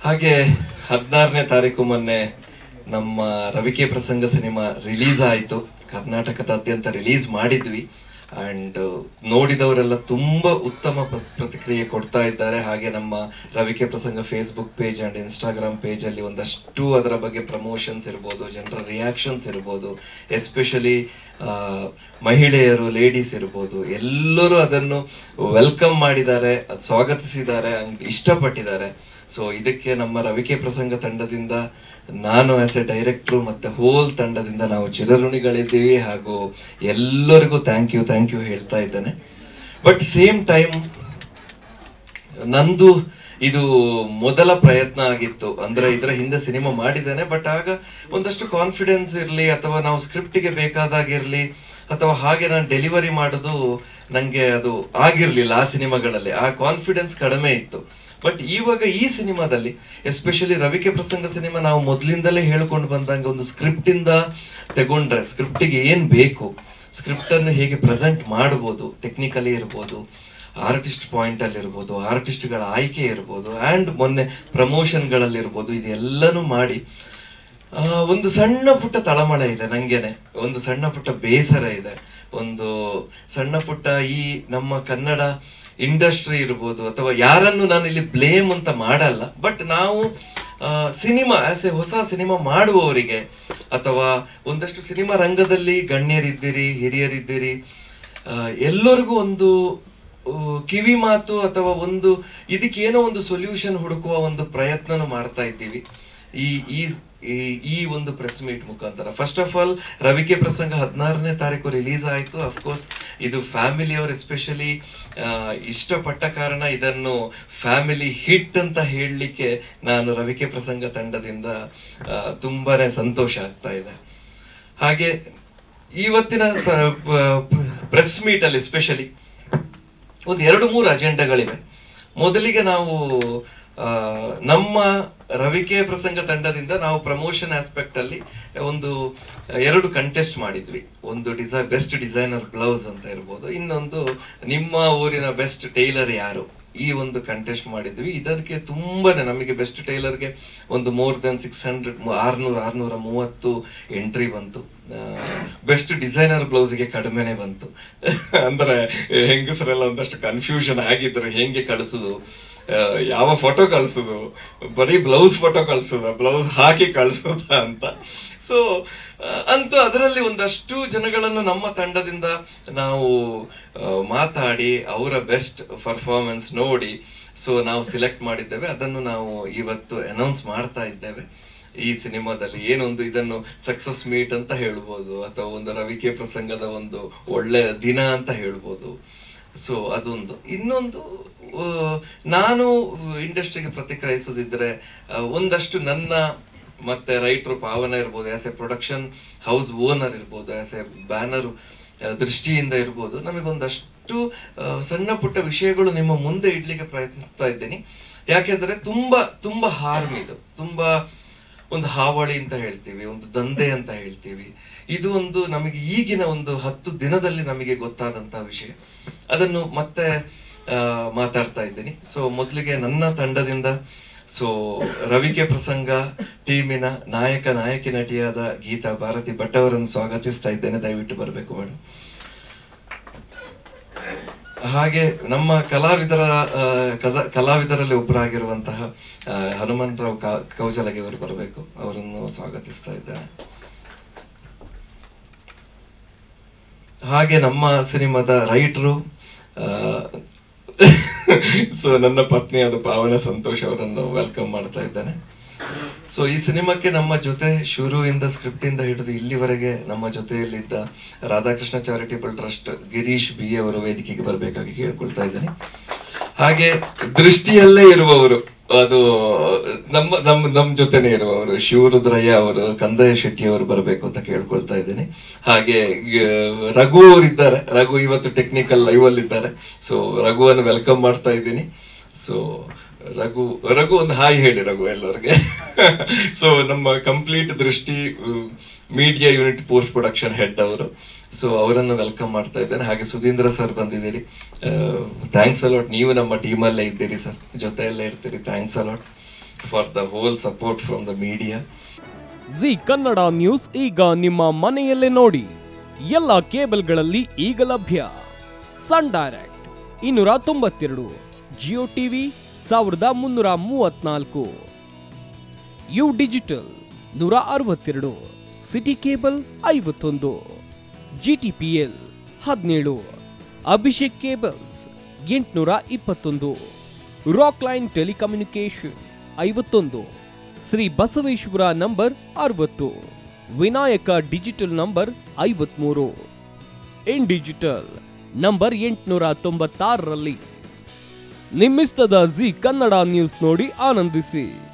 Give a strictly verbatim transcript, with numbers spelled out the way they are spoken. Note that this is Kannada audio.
ಹಾಗೆ ಹದಿನಾರನೇ ತಾರೀಕು ಮೊನ್ನೆ ನಮ್ಮ ರವಿಕೆ ಪ್ರಸಂಗ ಸಿನಿಮಾ ರಿಲೀಸ್ ಆಯಿತು. ಕರ್ನಾಟಕದಾದ್ಯಂತ ರಿಲೀಸ್ ಮಾಡಿದ್ವಿ ಆ್ಯಂಡ್ ನೋಡಿದವರೆಲ್ಲ ತುಂಬ ಉತ್ತಮ ಪ್ರತಿಕ್ರಿಯೆ ಕೊಡ್ತಾ ಇದ್ದಾರೆ. ಹಾಗೆ ನಮ್ಮ Ravike Prasanga Facebook page and Instagram ಪೇಜಲ್ಲಿ ಒಂದಷ್ಟು ಅದರ ಬಗ್ಗೆ ಪ್ರಮೋಷನ್ಸ್ ಇರ್ಬೋದು, ಜನರ ರಿಯಾಕ್ಷನ್ಸ್ ಇರ್ಬೋದು, ಎಸ್ಪೆಷಲಿ ಮಹಿಳೆಯರು, ಲೇಡೀಸ್ ಇರ್ಬೋದು, ಎಲ್ಲರೂ ಅದನ್ನು ವೆಲ್ಕಮ್ ಮಾಡಿದ್ದಾರೆ, ಅದು ಸ್ವಾಗತಿಸಿದ್ದಾರೆ, ಇಷ್ಟಪಟ್ಟಿದ್ದಾರೆ. ಸೊ ಇದಕ್ಕೆ ನಮ್ಮ ರವಿಕೆ ಪ್ರಸಂಗ ತಂಡದಿಂದ ನಾನು ಆಸ್ ಎ ಡೈರೆಕ್ಟ್ರು ಮತ್ತು ಹೋಲ್ ತಂಡದಿಂದ ನಾವು ಚಿರಋಣಿಗಳಿದ್ದೀವಿ. ಹಾಗೂ ಎಲ್ಲರಿಗೂ ಥ್ಯಾಂಕ್ ಯು ಥ್ಯಾಂಕ್ ಯು ಹೇಳ್ತಾ ಇದ್ದೇನೆ. ಬಟ್ ಸೇಮ್ ಟೈಮ್ ನಂದು ಇದು ಮೊದಲ ಪ್ರಯತ್ನ ಆಗಿತ್ತು. ಅಂದರೆ ಇದರ ಹಿಂದೆ ಸಿನಿಮಾ ಮಾಡಿದ್ದೇನೆ, ಬಟ್ ಆಗ ಒಂದಷ್ಟು ಕಾನ್ಫಿಡೆನ್ಸ್ ಇರಲಿ ಅಥವಾ ನಾವು ಸ್ಕ್ರಿಪ್ಟಿಗೆ ಬೇಕಾದಾಗಿರಲಿ ಅಥವಾ ಹಾಗೆ ನಾನು ಡೆಲಿವರಿ ಮಾಡೋದು ನನಗೆ ಅದು ಆಗಿರಲಿಲ್ಲ. ಆ ಸಿನಿಮಾಗಳಲ್ಲಿ ಆ ಕಾನ್ಫಿಡೆನ್ಸ್ ಕಡಿಮೆ ಇತ್ತು. ಬಟ್ ಇವಾಗ ಈ ಸಿನಿಮಾದಲ್ಲಿ ಎಸ್ಪೆಷಲಿ ರವಿಕೆ ಪ್ರಸಂಗ ಸಿನಿಮಾ ನಾವು ಮೊದಲಿಂದಲೇ ಹೇಳ್ಕೊಂಡು ಬಂದಂಗೆ ಒಂದು ಸ್ಕ್ರಿಪ್ಟಿಂದ ತಗೊಂಡ್ರೆ ಸ್ಕ್ರಿಪ್ಟಿಗೆ ಏನು ಬೇಕು, ಸ್ಕ್ರಿಪ್ಟನ್ನು ಹೇಗೆ ಪ್ರೆಸೆಂಟ್ ಮಾಡ್ಬೋದು, ಟೆಕ್ನಿಕಲಿ ಇರ್ಬೋದು, ಆರ್ಟಿಸ್ಟ್ ಪಾಯಿಂಟಲ್ಲಿ ಇರ್ಬೋದು, ಆರ್ಟಿಸ್ಟ್ಗಳ ಆಯ್ಕೆ ಇರ್ಬೋದು, ಆ್ಯಂಡ್ ಮೊನ್ನೆ ಪ್ರಮೋಷನ್ಗಳಲ್ಲಿರ್ಬೋದು, ಇದೆಲ್ಲನೂ ಮಾಡಿ ಒಂದು ಸಣ್ಣ ಪುಟ್ಟ ತಳಮಳ ಇದೆ ನನಗೇನೆ, ಒಂದು ಸಣ್ಣ ಪುಟ್ಟ ಬೇಸರ ಇದೆ, ಒಂದು ಸಣ್ಣ ಪುಟ್ಟ ಈ ನಮ್ಮ ಕನ್ನಡ ಇಂಡಸ್ಟ್ರಿ ಇರ್ಬೋದು ಅಥವಾ ಯಾರನ್ನು ನಾನು ಇಲ್ಲಿ ಬ್ಲೇಮ್ ಅಂತ ಮಾಡಲ್ಲ. ಬಟ್ ನಾವು ಸಿನಿಮಾ ಆಸ್ ಎ ಹೊಸ ಸಿನಿಮಾ ಮಾಡುವವರಿಗೆ ಅಥವಾ ಒಂದಷ್ಟು ಸಿನಿಮಾ ರಂಗದಲ್ಲಿ ಗಣ್ಯರಿದ್ದೀರಿ, ಹಿರಿಯರಿದ್ದೀರಿ, ಎಲ್ಲರಿಗೂ ಒಂದು ಕಿವಿ ಮಾತು ಅಥವಾ ಒಂದು ಇದಕ್ಕೇನೋ ಒಂದು ಸೊಲ್ಯೂಷನ್ ಹುಡುಕುವ ಒಂದು ಪ್ರಯತ್ನನೂ ಮಾಡ್ತಾ ಇದ್ದೀವಿ ಈ ಈ ಈ ಒಂದು ಪ್ರೆಸ್ ಮೀಟ್ ಮುಖಾಂತರ. First of all Ravike Prasanga ಹದಿನಾರನೇ ತಾರೀಕು ರಿಲೀಸ್ ಆಯಿತು. ಅಫ್ಕೋರ್ಸ್ ಇದು ಫ್ಯಾಮಿಲಿಯವರು ಎಸ್ಪೆಷಲಿ ಇಷ್ಟಪಟ್ಟ ಕಾರಣ ಇದನ್ನು ಫ್ಯಾಮಿಲಿ ಹಿಟ್ ಅಂತ ಹೇಳಲಿಕ್ಕೆ ನಾನು ರವಿಕೆ ಪ್ರಸಂಗ ತಂಡದಿಂದ ತುಂಬಾ ಸಂತೋಷ ಆಗ್ತಾ ಇದೆ. ಹಾಗೆ ಇವತ್ತಿನ ಪ್ರೆಸ್ ಮೀಟಲ್ಲಿ ಎಸ್ಪೆಷಲಿ ಒಂದು ಎರಡು ಮೂರು ಅಜೆಂಡಾಗಳಿವೆ. ಮೊದಲಿಗೆ ನಾವು ನಮ್ಮ ರವಿಕೆ ಪ್ರಸಂಗ ತಂಡದಿಂದ ನಾವು ಪ್ರಮೋಷನ್ ಆಸ್ಪೆಕ್ಟ್ ಅಲ್ಲಿ ಒಂದು ಎರಡು ಕಂಟೆಸ್ಟ್ ಮಾಡಿದ್ವಿ. ಒಂದು ಡಿಸೈ ಬೆಸ್ಟ್ ಡಿಸೈನರ್ ಗ್ಲೌಸ್ ಅಂತ ಇರ್ಬೋದು, ಇನ್ನೊಂದು ನಿಮ್ಮ ಊರಿನ ಬೆಸ್ಟ್ ಟೈಲರ್ ಯಾರು, ಈ ಒಂದು ಕಂಟೆಸ್ಟ್ ಮಾಡಿದ್ವಿ. ಇದಕ್ಕೆ ತುಂಬಾನೇ ನಮಗೆ ಬೆಸ್ಟ್ ಟೈಲರ್ಗೆ ಒಂದು ಮೋರ್ ದೆನ್ ಸಿಕ್ಸ್ ಹಂಡ್ರೆಡ್ ಆರ್ನೂರ ಆರ್ನೂರ ಮೂವತ್ತು ಎಂಟ್ರಿ ಬಂತು. ಬೆಸ್ಟ್ ಡಿಸೈನರ್ ಬ್ಲೌಸ್ಗೆ ಕಡಿಮೆನೆ ಬಂತು. ಅಂದ್ರೆ ಹೆಂಗಸರೆಲ್ಲ ಒಂದಷ್ಟು ಕನ್ಫ್ಯೂಷನ್ ಆಗಿದ್ರು, ಹೆಂಗೆ ಕಳಿಸೋದು, ಯಾವ ಫೋಟೋ ಕಳಿಸೋದು, ಬರೀ ಬ್ಲೌಸ್ ಫೋಟೋ ಕಳಿಸೋದ, ಬ್ಲೌಸ್ ಹಾಕಿ ಕಳಿಸೋದ ಅಂತ. ಸೊ ಅಂತೂ ಅದರಲ್ಲಿ ಒಂದಷ್ಟು ಜನಗಳನ್ನು ನಮ್ಮ ತಂಡದಿಂದ ನಾವು ಮಾತಾಡಿ ಅವರ ಬೆಸ್ಟ್ ಪರ್ಫಾರ್ಮೆನ್ಸ್ ನೋಡಿ ಸೊ ನಾವು ಸಿಲೆಕ್ಟ್ ಮಾಡಿದ್ದೇವೆ. ಅದನ್ನು ನಾವು ಇವತ್ತು ಅನೌನ್ಸ್ ಮಾಡ್ತಾ ಇದ್ದೇವೆ. ಈ ಸಿನಿಮಾದಲ್ಲಿ ಏನೊಂದು ಇದನ್ನು ಸಕ್ಸಸ್ ಮೀಟ್ ಅಂತ ಹೇಳ್ಬೋದು ಅಥವಾ ಒಂದು ರವಿಕೆ ಪ್ರಸಂಗದ ಒಂದು ಒಳ್ಳೆ ದಿನ ಅಂತ ಹೇಳ್ಬೋದು. ಸೊ ಅದೊಂದು. ಇನ್ನೊಂದು, ನಾನು ಇಂಡಸ್ಟ್ರಿಗೆ ಪ್ರತಿಕ್ರಿಯಿಸೋದಿದ್ರೆ ಒಂದಷ್ಟು ನನ್ನ ಮತ್ತೆ ರೈಟ್ರು ಪಾವನ ಇರ್ಬೋದು, as a production house owner ಇರ್ಬೋದು, ಆಸ್ ಎ ಬ್ಯಾನರ್ ದೃಷ್ಟಿಯಿಂದ ಇರ್ಬೋದು, ನಮಗೊಂದಷ್ಟು ಸಣ್ಣ ಪುಟ್ಟ ವಿಷಯಗಳು ನಿಮ್ಮ ಮುಂದೆ ಇಡ್ಲಿಕ್ಕೆ ಪ್ರಯತ್ನಿಸ್ತಾ ಇದ್ದೀನಿ. ಯಾಕೆಂದ್ರೆ ತುಂಬಾ ತುಂಬಾ ಹಾರ್ಮ್ ಇದು, ತುಂಬಾ ಒಂದು ಹಾವಳಿ ಅಂತ ಹೇಳ್ತೀವಿ, ಒಂದು ದಂಧೆ ಅಂತ ಹೇಳ್ತೀವಿ. ಇದು ಒಂದು ನಮಗೆ ಈಗಿನ ಒಂದು ಹತ್ತು ದಿನದಲ್ಲಿ ನಮಗೆ ಗೊತ್ತಾದಂತಹ ವಿಷಯ. ಅದನ್ನು ಮತ್ತೆ ಮಾತಾಡ್ತಾ ಇದ್ದೀನಿ. ಸೊ ಮೊದಲಿಗೆ ನನ್ನ ತಂಡದಿಂದ ಸೊ ರವಿಕೆ ಪ್ರಸಂಗ ಟೀಮಿನ ನಾಯಕ ನಾಯಕಿ ನಟಿಯಾದ ಗೀತಾ ಭಾರತಿ ಭಟ್ ಅವರನ್ನು ಸ್ವಾಗತಿಸ್ತಾ ಇದ್ದೇನೆ. ದಯವಿಟ್ಟು ಬರಬೇಕು ಮೇಡಮ್. ಹಾಗೆ ನಮ್ಮ ಕಲಾವಿದರ ಕಲಾವಿದರಲ್ಲಿ ಒಬ್ಬರಾಗಿರುವಂತಹ ಹನುಮಂತರಾವ್ ಕೌಜಲಗಿ ಅವರು ಬರಬೇಕು, ಅವರನ್ನು ಸ್ವಾಗತಿಸ್ತಾ ಇದ್ದೇನೆ. ಹಾಗೆ ನಮ್ಮ ಸಿನಿಮಾದ ರೈಟ್ರು ಸೊ ನನ್ನ ಪತ್ನಿಯಾದ ಪಾವನ ಸಂತೋಷ್ ಅವರನ್ನು ವೆಲ್ಕಮ್ ಮಾಡ್ತಾ ಇದ್ದೇನೆ. ಸೊ ಈ ಸಿನಿಮಾಕ್ಕೆ ನಮ್ಮ ಜೊತೆ ಶುರುವಿಂದ ಸ್ಕ್ರಿಪ್ಟ್ ಇಂದ ಹಿಡಿದು ಇಲ್ಲಿವರೆಗೆ ನಮ್ಮ ಜೊತೆಯಲ್ಲಿದ್ದ Radhakrishna charitable trust Girish B ಅವರು ವೇದಿಕೆಗೆ ಬರಬೇಕಾಗಿ ಕೇಳ್ಕೊಳ್ತಾ ಇದ್ದೇನೆ. ಹಾಗೆ ದೃಷ್ಟಿಯಲ್ಲೇ ಇರುವವರು, ಅದು ನಮ್ಮ ನಮ್ಮ ನಮ್ಮ ಜೊತೆನೆ ಇರುವವರು ಶಿವರುದ್ರಯ್ಯ ಅವರು, ಕಂದಯ್ಯ ಶೆಟ್ಟಿ ಅವರು ಬರಬೇಕು ಅಂತ ಕೇಳ್ಕೊಳ್ತಾ ಇದ್ದೀನಿ. ಹಾಗೆ ರಘು ಅವರಿದ್ದಾರೆ, ರಘು ಇವತ್ತು ಟೆಕ್ನಿಕಲ್ ಲೈವ್ ಅಲ್ಲಿ ಇದ್ದಾರೆ. ಸೊ ರಘುವನ್ನು ವೆಲ್ಕಮ್ ಮಾಡ್ತಾ ಇದ್ದೀನಿ. ಸೊ ರಘು ರಘು ಒಂದು ಹಾಯ್ ಹೇಳಿ ರಘು ಎಲ್ಲರಿಗೆ. ಸೊ ನಮ್ಮ complete Drishti media unit post production head ಅವರು, ಸೊ ಅವರನ್ನು ವೆಲ್ಕಮ್ ಮಾಡ್ತಾ ಇದ್ದೇನೆ. ಹಾಗೆ ಸುಧೀಂದ್ರ ಸರ್ ಬಂದಿದ್ದೀರಿ, ಥ್ಯಾಂಕ್ಸ್ ಅಲಾಟ್. ನೀವು ನಮ್ಮ ಟೀಮಲ್ಲೇ ಇದ್ದೀರಿ ಸರ್, ಜೊತೆಯಲ್ಲೇ ಇರ್ತೀರಿ, thanks a lot. For the whole support from the media. Zee Kannada news ಈಗ ನಿಮ್ಮ ಮನೆಯಲ್ಲೇ ನೋಡಿ. ಎಲ್ಲ ಕೇಬಲ್ಗಳಲ್ಲಿ ಈಗ ಲಭ್ಯ. ಸನ್ ಡೈರೆಕ್ಟ್ ಇನ್ನೂರ ತೊಂಬತ್ತೆರಡು, ಜಿಯೋ ಟಿವಿ ಸಾವಿರದ ಮುನ್ನೂರ ಮೂವತ್ನಾಲ್ಕು, ಯು ಡಿಜಿಟಲ್ ನೂರ ಅರವತ್ತೆರಡು, ಸಿಟಿ ಕೇಬಲ್ ಐವತ್ತೊಂದು, ಜಿಟಿಪಿಎಲ್ ಹದಿನೇಳು, ಅಭಿಷೇಕ್ ಕೇಬಲ್ಸ್ ಎಂಟುನೂರ ಇಪ್ಪತ್ತೊಂದು, ರಾಕ್ ಲೈನ್ ಟೆಲಿಕಮ್ಯುನಿಕೇಶನ್ ಐವತ್ತೊಂದು, ಶ್ರೀ ಬಸವೇಶ್ವರ ನಂಬರ್ ಅರವತ್ತು, ವಿನಾಯಕ ಡಿಜಿಟಲ್ ನಂಬರ್ ಐವತ್ಮೂರು, ಇನ್ ಡಿಜಿಟಲ್ ನಂಬರ್ ಎಂಟುನೂರ ತೊಂಬತ್ತಾರರಲ್ಲಿ. ನಿಮ್ಮಿಸ್ತದ ಜಿ ಕನ್ನಡ ನ್ಯೂಸ್ ನೋಡಿ ಆನಂದಿಸಿ.